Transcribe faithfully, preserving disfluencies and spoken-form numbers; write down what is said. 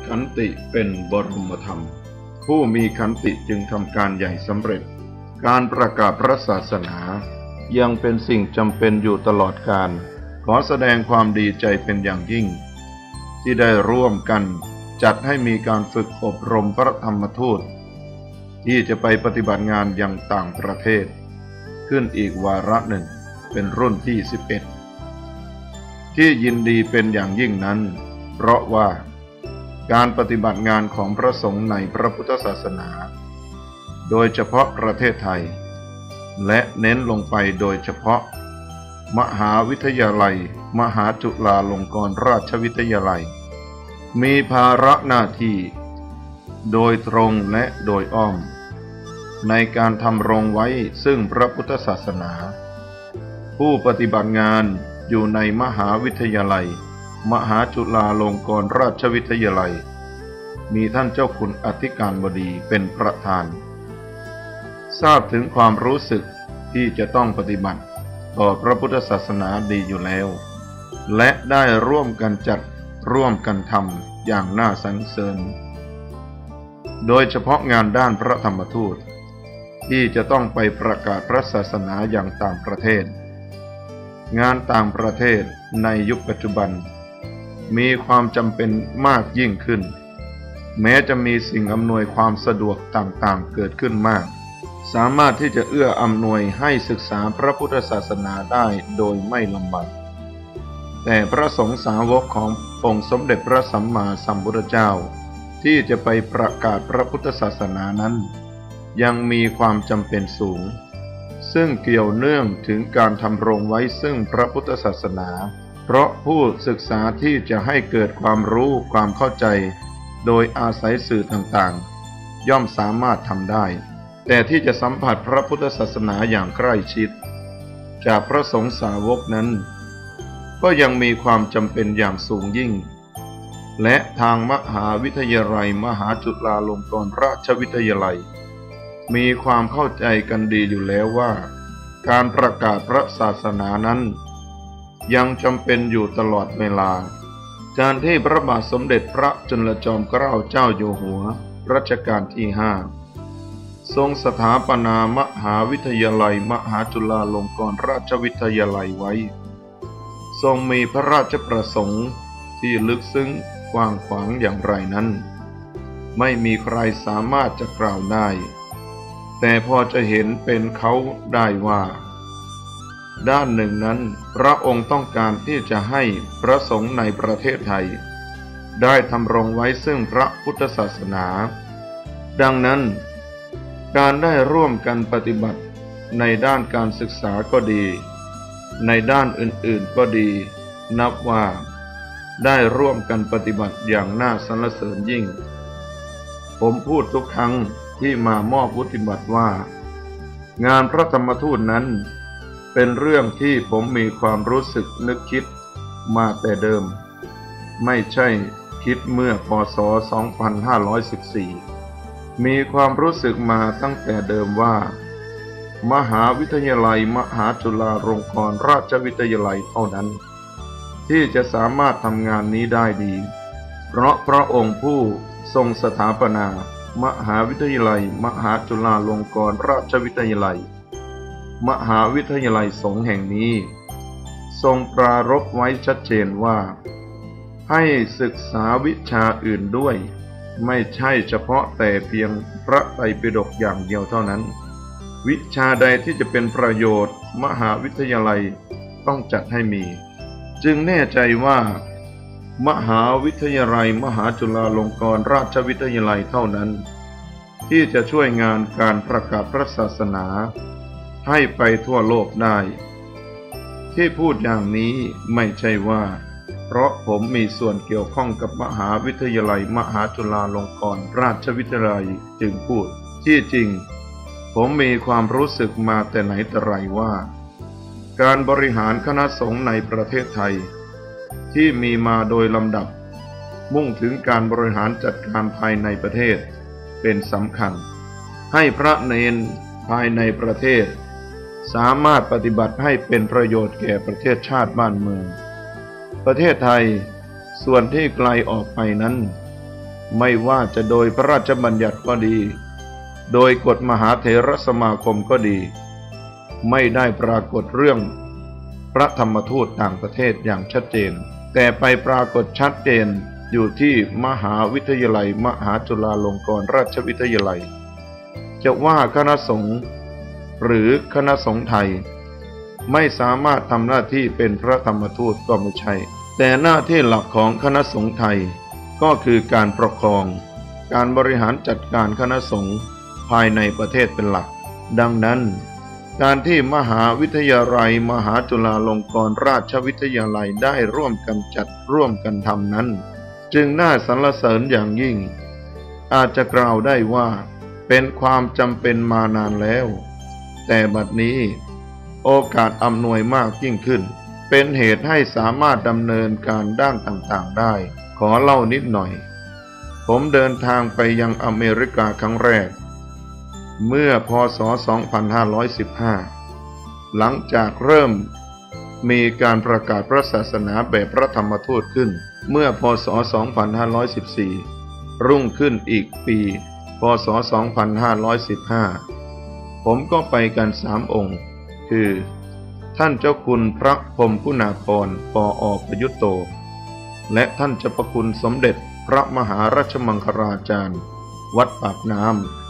ขันติเป็นบรมธรรมผู้มีขันติจึงทำการใหญ่สำเร็จการประกาศพระศาสนายังเป็นสิ่งจำเป็นอยู่ตลอดกาลขอแสดงความดีใจเป็นอย่างยิ่งที่ได้ร่วมกันจัดให้มีการฝึกอบรมพระธรรมทูตที่จะไปปฏิบัติงานยังต่างประเทศขึ้นอีกวาระหนึ่งเป็นรุ่นที่สิบเอ็ดที่ยินดีเป็นอย่างยิ่งนั้นเพราะว่าการปฏิบัติงานของพระสงฆ์ในพระพุทธศาสนาโดยเฉพาะประเทศไทยและเน้นลงไปโดยเฉพาะมหาวิทยาลัยมหาจุฬาลงกรณราชวิทยาลัยมีภาระหน้าที่โดยตรงและโดยอ้อมในการทำรงไว้ซึ่งพระพุทธศาสนาผู้ปฏิบัติงานอยู่ในมหาวิทยาลัยมหาจุฬาลงกรณราชวิทยาลัยมีท่านเจ้าคุณอธิการบดีเป็นประธานทราบถึงความรู้สึกที่จะต้องปฏิบัติต่อพระพุทธศาสนาดีอยู่แล้วและได้ร่วมกันจัดร่วมกันทำอย่างน่าสรรเสริญโดยเฉพาะงานด้านพระธรรมทูตที่จะต้องไปประกาศพระศาสนาอย่างต่างประเทศงานต่างประเทศในยุคปัจจุบันมีความจำเป็นมากยิ่งขึ้นแม้จะมีสิ่งอำนวยความสะดวกต่างๆเกิดขึ้นมากสามารถที่จะเอื้ออำนวยให้ศึกษาพระพุทธศาสนาได้โดยไม่ลำบากแต่พระสงฆ์สาวกขององค์สมเด็จพระสัมมาสัมพุทธเจ้าที่จะไปประกาศพระพุทธศาสนานั้นยังมีความจำเป็นสูงซึ่งเกี่ยวเนื่องถึงการทำรงไว้ซึ่งพระพุทธศาสนาเพราะผู้ศึกษาที่จะให้เกิดความรู้ความเข้าใจโดยอาศัยสื่อต่างๆย่อมสามารถทำได้แต่ที่จะสัมผัสพระพุทธศาสนาอย่างใกล้ชิดจากพระสงฆ์สาวกนั้นก็ยังมีความจำเป็นอย่างสูงยิ่งและทางมหาวิทยาลัยมหาจุฬาลงกรณราชวิทยาลัยมีความเข้าใจกันดีอยู่แล้วว่าการประกาศพระศาสนานั้นยังจำเป็นอยู่ตลอดเวลาการที่พระบาทสมเด็จพระจุลจอมเกล้าเจ้าอยู่หัวรัชกาลที่ห้าทรงสถาปนามหาวิทยาลัยมหาจุฬาลงกรณราชวิทยาลัยไว้ทรงมีพระราชประสงค์ที่ลึกซึ้งกว้างขวางอย่างไรนั้นไม่มีใครสามารถจะกล่าวได้แต่พอจะเห็นเป็นเขาได้ว่าด้านหนึ่งนั้นพระองค์ต้องการที่จะให้พระสงฆ์ในประเทศไทยได้ทำรงไว้ซึ่งพระพุทธศาสนาดังนั้นการได้ร่วมกันปฏิบัติในด้านการศึกษาก็ดีในด้านอื่นๆก็ดีนับว่าได้ร่วมกันปฏิบัติอย่างน่าสรรเสริญยิ่งผมพูดทุกครั้งที่มามอบวุฒิบัตรว่างานพระธรรมทูตนั้นเป็นเรื่องที่ผมมีความรู้สึกนึกคิดมาแต่เดิมไม่ใช่คิดเมื่อพ.ศ. สองพันห้าร้อยสิบสี่มีความรู้สึกมาตั้งแต่เดิมว่ามหาวิทยาลัยมหาจุฬาลงกรณราชวิทยาลัยเท่านั้นที่จะสามารถทำงานนี้ได้ดีเพราะพระองค์ผู้ทรงสถาปนามหาวิทยาลัยมหาจุฬาลงกรณราชวิทยาลัยมหาวิทยาลัยสงฆ์แห่งนี้ทรงปรารภไว้ชัดเจนว่าให้ศึกษาวิชาอื่นด้วยไม่ใช่เฉพาะแต่เพียงพระไตรปิฎกอย่างเดียวเท่านั้นวิชาใดที่จะเป็นประโยชน์มหาวิทยาลัยต้องจัดให้มีจึงแน่ใจว่ามหาวิทยาลัยมหาจุฬาลงกรณราชวิทยาลัยเท่านั้นที่จะช่วยงานการประกาศพระศาสนาให้ไปทั่วโลกได้ที่พูดอย่างนี้ไม่ใช่ว่าเพราะผมมีส่วนเกี่ยวข้องกับมหาวิทยาลัยมหาจุฬาลงกรณราชวิทยาลัยจึงพูดที่จริงผมมีความรู้สึกมาแต่ไหนแต่ไรว่าการบริหารคณะสงฆ์ในประเทศไทยที่มีมาโดยลำดับมุ่งถึงการบริหารจัดการภายในประเทศเป็นสำคัญให้พระเณรภายในประเทศสามารถปฏิบัติให้เป็นประโยชน์แก่ประเทศชาติบ้านเมืองประเทศไทยส่วนที่ไกลออกไปนั้นไม่ว่าจะโดยพระราชบัญญัติก็ดีโดยกฎมหาเถรสมาคมก็ดีไม่ได้ปรากฏเรื่องพระธรรมทูตต่างประเทศอย่างชัดเจนแต่ไปปรากฏชัดเจนอยู่ที่มหาวิทยาลัยมหาจุฬาลงกรณราชวิทยาลัยจะว่าคณะสงฆ์หรือคณะสงฆ์ไทยไม่สามารถทำหน้าที่เป็นพระธรรมทูตก็ไม่ใช่แต่หน้าที่หลักของคณะสงฆ์ไทยก็คือการปกครองการบริหารจัดการคณะสงฆ์ภายในประเทศเป็นหลักดังนั้นการที่มหาวิทยาลัยมหาจุฬาลงกรณราชวิทยาลัยได้ร่วมกันจัดร่วมกันทำนั้นจึงน่าสรรเสริญอย่างยิ่งอาจจะกล่าวได้ว่าเป็นความจำเป็นมานานแล้วแต่บัดนี้โอกาสอำนวยมากยิ่งขึ้นเป็นเหตุให้สามารถดำเนินการด้านต่างๆได้ขอเล่านิดหน่อยผมเดินทางไปยังอเมริกาครั้งแรกเมื่อพ.ศ. สองพันห้าร้อยสิบห้า หลังจากเริ่มมีการประกาศพระศาสนาแบบพระธรรมทูตขึ้นเมื่อพ.ศ. สองพันห้าร้อยสิบสี่ รุ่งขึ้นอีกปีพ.ศ. สองพันห้าร้อยสิบห้า ผมก็ไปกันสามองค์คือท่านเจ้าคุณพระพรหมคุณาภรณ์ ปอ.ประยุตโตและท่านเจ้าพระคุณสมเด็จพระมหาราชมังคลาจารย์วัดปากน้ำ